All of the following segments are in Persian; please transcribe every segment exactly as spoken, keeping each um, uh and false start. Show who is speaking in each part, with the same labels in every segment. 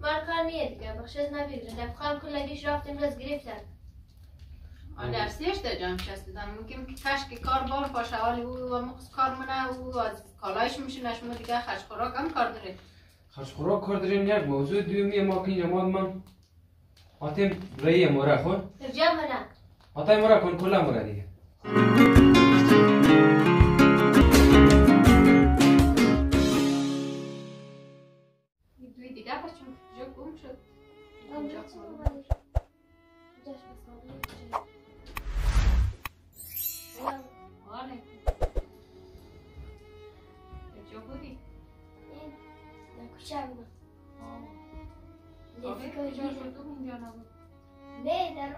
Speaker 1: کار نیه دیگه بخشش نبیرن نفخان کلگیش رفتیم رز گرفتن
Speaker 2: آن درسیش ده جام شستم ممکن که کاش که کار بار باشه حالی او مخص کار منه او از کالایش میشه نشما دیگه خرج خوراک هم کار داره
Speaker 3: خرج خوراک کار داریم یک موضوع دومی ما که اینجا من آتیم رایی مورا خون
Speaker 1: ارجام هنه
Speaker 3: آتای مورا کن کلا مورا دیگه
Speaker 2: دوی دیگه بچون جا گم شد آره کجا بودی؟
Speaker 1: این در کوچه بودم
Speaker 2: آه کجا شدم اینجا نبود
Speaker 1: نه در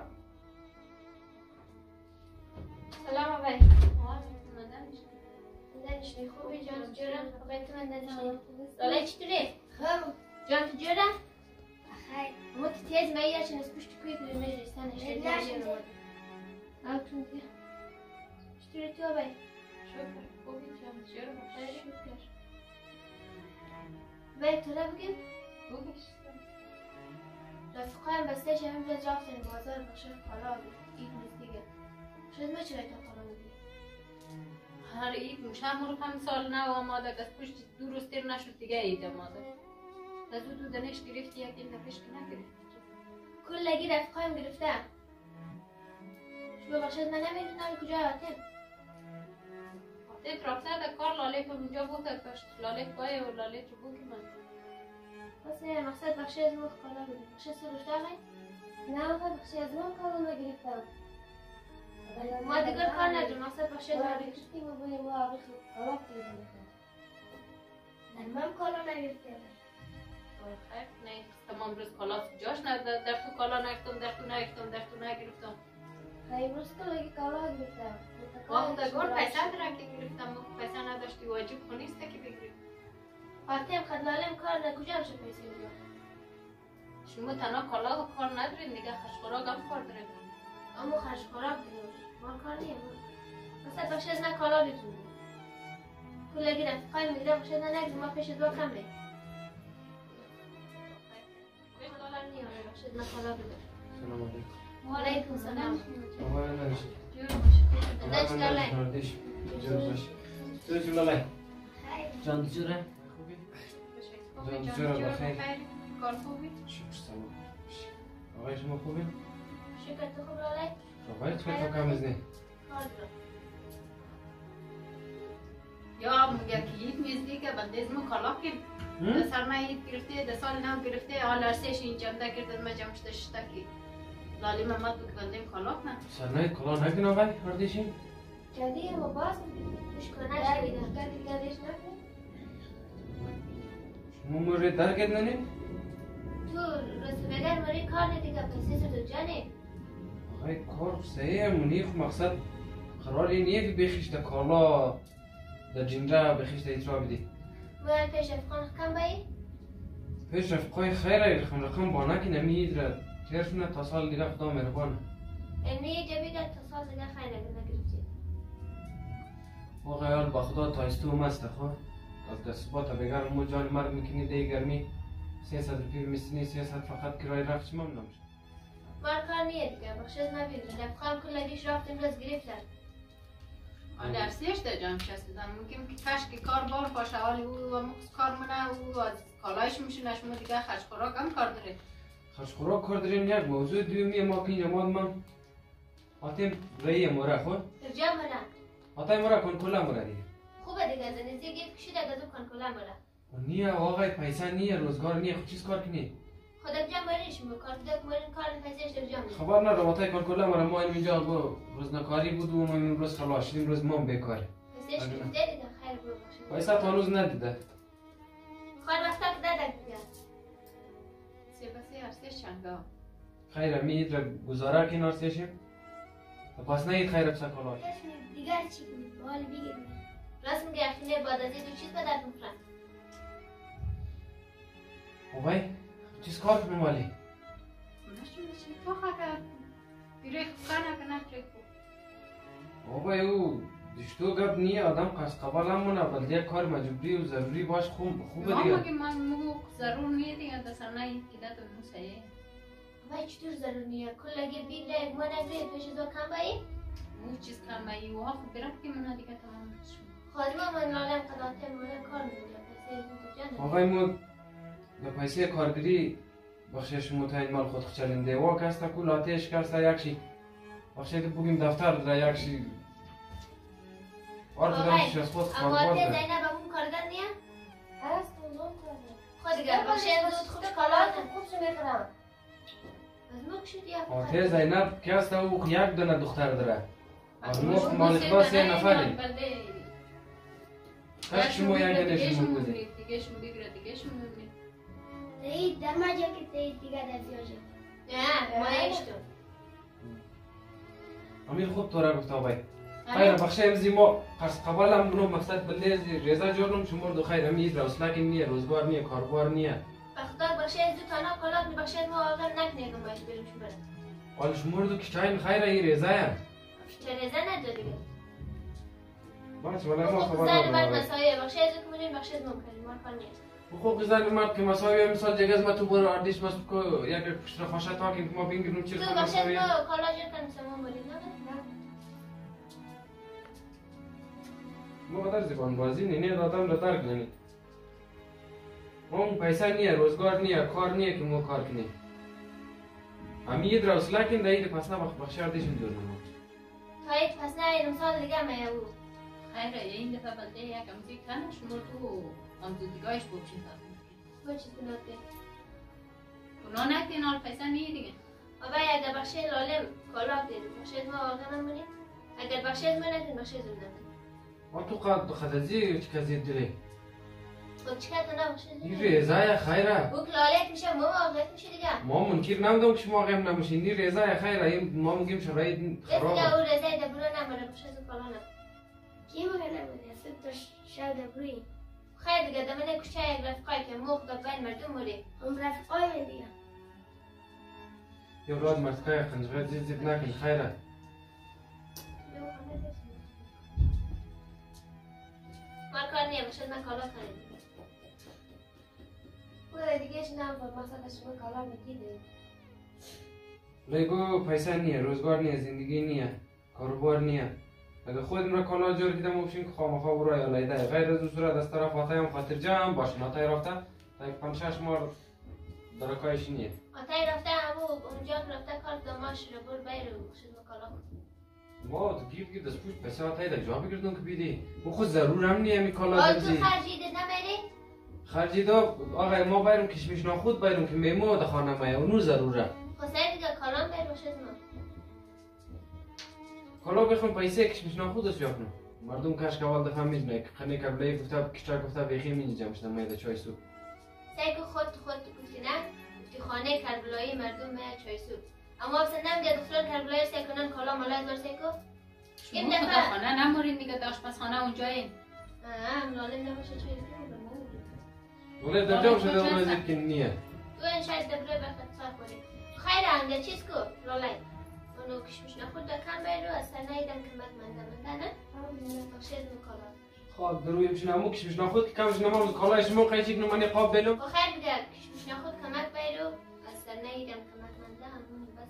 Speaker 1: سلام آبای
Speaker 2: آره
Speaker 1: ندنش می خوبی جان جورم آبای تو من ندنش دالای چطوری؟ خوب جان تو جورم؟ خیلی اما تو تیز مایی هرچن از پشت کوی کنی مجلستان اشتر درشن رو آتون که چطوری تو آبای؟
Speaker 2: شکر خوبی جان جورم خیلی شکر
Speaker 1: باید تو را بگیم؟
Speaker 2: بگشتم
Speaker 1: رفقایم بسته شد همین رز رفتن بازار بخشای کالا بود اید نیست دیگه شاید ما چرا تا کالا بودیم
Speaker 2: هر اید مشم رو هم سال نو آماده از پشت دو روز تیر نشد دیگه اید آماده از او دو دنش گرفتی یکیم دفش که نگرفتی
Speaker 1: کلگی رفقایم گرفتم شما بخشید من نمیدونم کجا آتیم
Speaker 2: آتیم رفته در کار لالیت اونجا بود پشت لالیت بای و لالیت رو بود که من
Speaker 1: واسه مقصد بخشی از ما کالا بودیم بخشی سروش داغی؟ نه آقا بخشی از ما کالا نگرفتم ما دیگر کار نداریم مقصد بخشی از ما گرفتیم و باید ما آقای کالا بگیریم من کالا نگرفتیم
Speaker 2: خیر نه تمام روز کالا جاش نه در تو کالا نگرفتم در تو نگرفتم در تو نگرفتم
Speaker 1: خیلی روز کلگی کالا گرفتم
Speaker 2: واقعا در گور پیسه درم که گرفتم پیسه نداشتی واجب خونیسته که بگیریم
Speaker 1: آتیم خدلالیم کار در کجا بشه پیسه بگیرم
Speaker 2: شما تنها کالا و کار ندارین دیگه خرج خوراک هم کار دارین
Speaker 1: اما خرج خوراک داریم ما کار نیم مثلا بخشی از نه کالا بتونیم کلگی رفقای میگیره بخشی از نه نگذیم ما پیش دو کم بیم کالا نیم بخشی از نه کالا بدیم
Speaker 3: سلام علیکم
Speaker 1: و علیکم سلام
Speaker 3: آقای نداشت
Speaker 2: جور باشه
Speaker 1: داشت لالای
Speaker 3: جور باشه تو جور لالای جان جوره
Speaker 2: خوبی جان جور بخیر کار خوبی
Speaker 3: شکر سلام آقای شما خوبی؟
Speaker 1: شکر تو خوب لالای
Speaker 3: آقای تو تو کم ازنی
Speaker 1: کار دارم
Speaker 2: یا میگه که اید میزدی که بنده ما کالا کن سر ما اید گرفته ده سال نو گرفته حال ارسیش این جمده کرده ما جمشته شده که لالی محمد بود که بنده کالا کنه
Speaker 3: سرنای کلا نکن آقای هردیشین
Speaker 1: جدی و باز مشکنه شدیدم گردی گردیش نکن
Speaker 3: شما مورد درگت ننی؟
Speaker 1: تو رسولگر ماری کار ندیگه پیسه سر جانه
Speaker 3: آقای کار صحیح منیخ مقصد قرار اینیه که بخیش در کالا در جنده بخیش در ایترا بدی
Speaker 1: باید پیش افغان کم بایی؟
Speaker 3: پیش رفقای خیره رقم رقم با نکی نمید را تیرشونه تا سال دیگه خدا مهربانه
Speaker 1: اینه جبی که تا سال دیگه خیلی نگرفتی
Speaker 3: آقای حال با خدا تا استو مسته خواه از دست با تا بگر مو جان مرد میکنی دی گرمی سیصد روپی میسنی سیصد فقط کرای رفت چمم نمشه
Speaker 1: مار کار نیه دیگه بخشید نبیرن افغان کلگیش رفتیم رز گرفتن
Speaker 2: آن درسیش ده جام شستم ممکن که کاش که کار بار باشه حالی او مخص کار منه او از کالایش میشه نشما دیگه خرج خوراک هم کار داره
Speaker 3: خرج خوراک کار داریم یک موضوع دومی ما که اینجا من آتیم رایی مورا خون
Speaker 1: ارجام هنه
Speaker 3: آتای مورا کن کلا مورا دیگه
Speaker 1: خوبه دیگه زنیزی گیف کشیده گذب کن کلا مورا
Speaker 3: نیه آقای پیسه نیه روزگار نیه خود چیز کار کنی
Speaker 1: خود ارجام بریش بکار دیگه کمارین کار پیسهش ارجام نیه
Speaker 3: خبر ندارم آتای کن کلا مورا ما اینجا با روزنکاری بود و ما این روز خلاص شدیم روز ما بیکاره
Speaker 1: پیسهش گرفته دیگه خیر برو باشه
Speaker 3: پیسه تا هنوز ندیده
Speaker 1: خواهر وقتا که دادک دیگه
Speaker 2: سی بسی ارسیش چنگا
Speaker 3: خیره میید را گزاره کنار سیشیم پس نهید خیره بسا کلاش
Speaker 1: دیگر چی کنید به حال بگیر راست میگه اخیله بعد از این دو چیز به درد میخورن
Speaker 3: آقای چیز کار کنم والی
Speaker 2: نشون چی تو خاطر بیره خانه که نفرک بود
Speaker 3: آقای او دیشتو گپ نیه آدم قصد قبال هم مونه بلده کار مجبوری و ضروری باش خوب خوبه دیگه.
Speaker 2: ما مگه من مگو ضرور نیه دیگه دستر نه این که داد اون سایه.
Speaker 1: وای چطور ضرور نیه؟ کل اگه بگیره ما نگیره پیش دو کم بایی؟
Speaker 2: اون چیز کم بایی و آخو برم که منو دیگه تمام شد.
Speaker 1: خادم من لالم قدرت مونه کار میگه پیسه تو جانه.
Speaker 3: آقای مو به پیسه کارگری بخشش متعین مال خود خچلنده و کستا کل آتش کرستا یکشی بخشش بگیم دفتر در یکشی آره خودمش از خود
Speaker 1: اما
Speaker 3: کاربار
Speaker 1: آتش
Speaker 3: ده
Speaker 1: زینب همون کارگر نیم؟
Speaker 4: هست اونجا کرده.
Speaker 1: خود دیگر بخشش زود خوبش کالات خوبش میخورم. از مو کشید یا
Speaker 3: آتش زینب کستا او یک دونه دختر داره از مو مالک با سه نفری کاش شما یک دنشون بوده
Speaker 2: دیگه شما بگیره دیگه شما بگیره
Speaker 4: تایید در مجا که تایید دیگه در بیاشه.
Speaker 1: نه ما ایشتو
Speaker 3: امیر خود تو را گفت آبای خیر بخش امزی ما قرص قبال هم بنو مقصد بله رضا جورم شمور دو خیر امید روز لکن نیه روزگار نیه کاربار نیه
Speaker 1: بخدا بخش از دو تانا کالات می بخش از ما آقا نکنیگم باید بریم شو برم
Speaker 3: حال شمور دو کچاین خیر ای رضا یا
Speaker 1: چه رضا نداری
Speaker 3: باش ولی ما خبر
Speaker 1: زن مرد
Speaker 3: ندارم
Speaker 1: مسایه بخش از دو کمونین بخش از ما کنیم ما کار نیست
Speaker 3: خوب زن مرد که مساوی مثال جگز ما تو برو آردیش مست کو یک پشت خوشت ها که ما بینگیرم چی
Speaker 1: تو
Speaker 3: خود
Speaker 1: بخش از
Speaker 3: مساوی
Speaker 1: ما کالا جر کنیم سمان بریم نه
Speaker 3: ما در زبان بازی نینه دادم را درک ننی اون پیسه نیه روزگار نیه کار نیه که ما کار کنیم امید روز لکن دهید پس نه بخش آردیشم جور نمو
Speaker 1: تایید پس نه ایرم سال دیگه ما او
Speaker 2: خیره این دفعه بلده یکم زی کنه شما تو امزو دیگهش بوچین
Speaker 1: تو چیز بناده
Speaker 2: اونا نکنین حال پیسه نیه دیگه
Speaker 1: آبای اگر بخش لالم کالا دید بخش از ما آقا نمونیم اگر بخش از ما نکنیم بخش از اون نمونیم
Speaker 3: ما تو قد خدازی چه کزید دلی
Speaker 1: خود چکر تو نه بخش از
Speaker 3: این رضای خیره
Speaker 1: بوک لالت میشه ما واقعیت میشه دیگه
Speaker 3: ما منکر نمیدونم که شما غیم نمیشین این رضای خیره این ما میگیم شرایط
Speaker 1: دیگه
Speaker 3: خرابه
Speaker 1: او رضای دبرو نمونه بخش از کالا نه
Speaker 4: کی مگه نبوده؟ سه تا شب دبروی.
Speaker 1: خیر دیگه دمنه کچه یک رفقای که موق دا بین مردم موری
Speaker 4: هم رفقای دیگه.
Speaker 3: یه راد مرتکای خنجغه زید زید نکن خیره
Speaker 1: ما کار نیم بخش از من کالا کنیم
Speaker 4: خدا دیگهش نمی‌فهمم مثلا شما کالا میگیره.
Speaker 3: لیگو پیسه نیه روزگار نیه زندگی نیه کاروبار نیه اگه خودم را کالا جور کردم و بشین که خامخواه برای آلایده غیر از اون صورت از طرف آتای هم خاطر جمع باشه ناتای رفته تا یک پنج شش مار درکایش نیه
Speaker 1: آتای رفته همو اونجا رفته کار داماش رو بر بیر و بخش از کالا
Speaker 3: ما تو گیر گیر دست پوش پیسه آتای در جا بگردون که بیدی او خود ضرور هم نیه می کالا
Speaker 1: آل
Speaker 3: درزی
Speaker 1: تو خرجیده نمیری؟
Speaker 3: خرجی دا آقای ما بایرم کشمش ناخود بایرم که میمو دا خانه مایه اونو ضروره
Speaker 1: خسته دیگه کالام بیر بخش از ما
Speaker 3: کالا بخون پیسه کشمش ناخود است بیاکنم مردم کش کوال دفعه میدونه که خنه کبلایی گفته کشتر گفته بیخی مینیجم شده مایده چای سو
Speaker 1: سعی که خود خود گفتی نه گفتی خانه کربلایی مردم مایه چای سو اما اصلا نمیگه دختر کربلایی سعی کنن کالا مالا هزار سعی کن
Speaker 2: شما خدا خانه نمورین دیگه داشت پس خانه اونجایین
Speaker 1: آه لالم نباشه چای سو
Speaker 3: ولی در جام شده اون ازید که نیه
Speaker 1: تو این شاید دبره بخط صاف کنی خیره انده چیز کو لالای اونو کشمش نخود دا کم بیرو از سر نایدم کمک منده منده نه بخشه از مکالا
Speaker 3: خواب دروی میشین امو کشمش ناخود که کمش نمام کالایش موقعی چیک نمانی قاب بلو
Speaker 1: و خیر بگه کشمش نخود کمک بیرو از سر نایدم کمک منده همون بس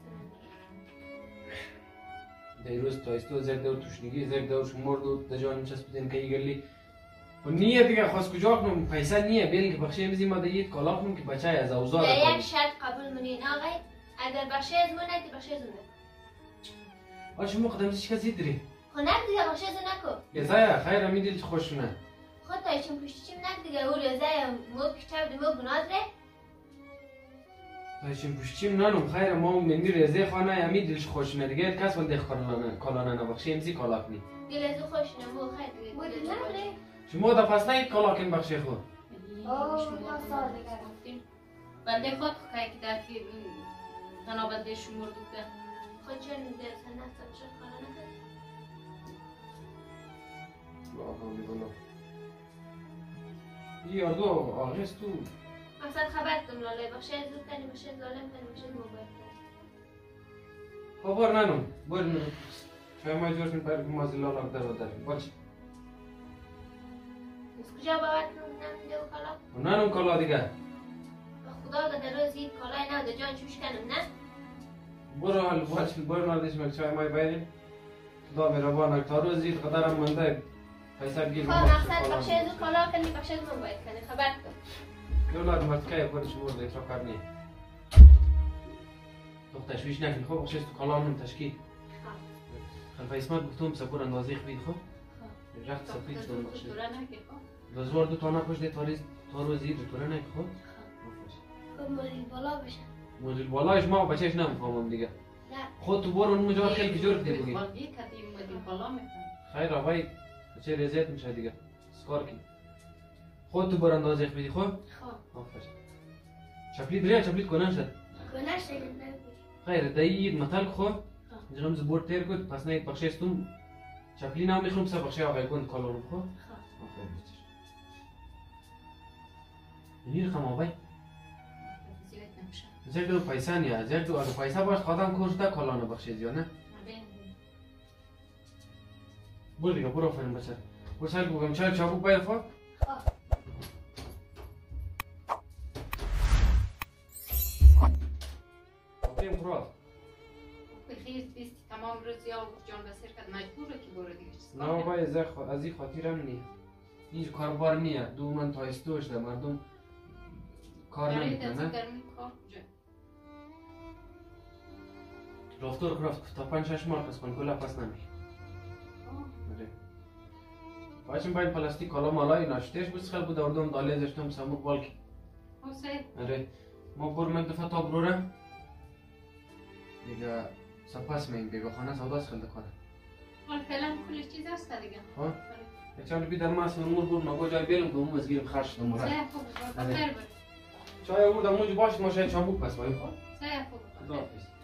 Speaker 1: منده
Speaker 3: دیروز تایستو زر دور توشنگی زر دور شمار دو دجانم چسبیدن که ایگرلی و نیه دیگه خواست کجا کنم پیسه نیه بیل که بخشه امزی ما دیگه کالا کنم که بچه از اوزار
Speaker 1: یا یک شرط قبول منین آقای اگر بخشه از من نکی بخشه از اون نکن
Speaker 3: آن شما قدم چی کسی داری؟
Speaker 1: خب نک دیگه بخشه از نکن
Speaker 3: یزایا خیر امیدی خوشونه
Speaker 1: خود تایی چون پشتی چیم نک دیگه او رزای مو کچه بده مو گناه داره
Speaker 3: تایشیم پوشچیم نانم خیر ما منی رزه خانه امید دلش خوشونه دیگه کس ول دخ کالانه کالانه نبخشه امزی کالا کنی
Speaker 1: دل از او خوشونه مو خیر دیگه
Speaker 4: بود نبوده؟
Speaker 3: شما دا پس نید کالا کن بخشه خود
Speaker 4: آه تا سال دیگه.
Speaker 2: بنده خود که که در که تنها بنده شمار دوده
Speaker 1: خود چون دل سن نفت بشه کالا نکن
Speaker 3: آقا میگونم این یاردو آغیز تو
Speaker 1: مقصد خبر دم لاله بخشه زود کنی بخشه ظالم کنی بخشه موبایل کنی
Speaker 3: خبر ننم بر چای ما جورشون برای مازیلا لاک در و داریم باش
Speaker 1: از کجا باید نمیده و کالا؟
Speaker 3: نه نم کالا دیگه
Speaker 1: خدا که در روز این کالای نو در جان چوش کنم نه؟
Speaker 3: برو حال باش برو نادش مک چای مای بیاریم خدا مهربان تا روز این قدرم منده پیسه بگیر
Speaker 1: خب مقصد بخش از او کالا کنی بخش از من باید کنی خبر کن
Speaker 3: یولاد مرتکه خودش برد ایترا کار نیه تو تشویش نکن خب بخش تو کالا من تشکیل خلفه اسمت گفتم سپور اندازه خبید خب رخت سپید شدن بخشه دزوار دو تانه پشت تاریز تا روز این دکتوره نکن خب
Speaker 4: خب مدیر بالا بشه.
Speaker 3: مدیر بالایش ما بچهش نمیفهمم دیگه
Speaker 4: نه.
Speaker 3: خود تو برو اون مجا خیلی جور کدی بگی خیر آقای بچه رزیت میشه دیگه سکار کی خود تو برو اندازه خبیدی خب
Speaker 1: خب
Speaker 3: آفرین چپلیت بریا چپلیت کنن شد
Speaker 4: کنه شده نگوی.
Speaker 3: خیر دایی متل خو جنم زبور تیر کد پس نه بخشه استم چپلی نام میخوام سه بخشه آقای کند کالون خو آفرین بچه نیر خم آقای زیر دو پیسه نیا زیر دو اگه پیسه باش خودم کشته کالانه بخشه زیا نه برو دیگه برو آفرین بچه برو سر بگم چای چابوک باید خو آفرین خوراد
Speaker 2: بخیر بیستی تمام روز یا جان بسیر کد مجبوره که برو دیگه چیز
Speaker 3: نه آقای از این خاطرم نی هیچ کاربار نیه دو من تایستوش ده مردم کار نمیکنه نه رفتار کرافت تا پنج شش ماه کس کن کلا پس نمی باشیم باید پلاستیک کالا مالای ناشتهش بس خیلی بود اردم دالی زشتم سموک بالکی آره ما بر من دفعه تا بروره دیگه سپاس میم دیگه خانه سوداست خیلی کنه
Speaker 2: حال فعلا کلش چیز هست دیگه
Speaker 3: ها چند بی در ماس نمور بود نگو جای بیرم که اون مزگیرم خرش نموره
Speaker 2: سه خوب بخیر بود
Speaker 3: چای آوردم اونجا باش ما شاید چابوک پس باید خب
Speaker 2: سه خوب
Speaker 3: خدا حافظ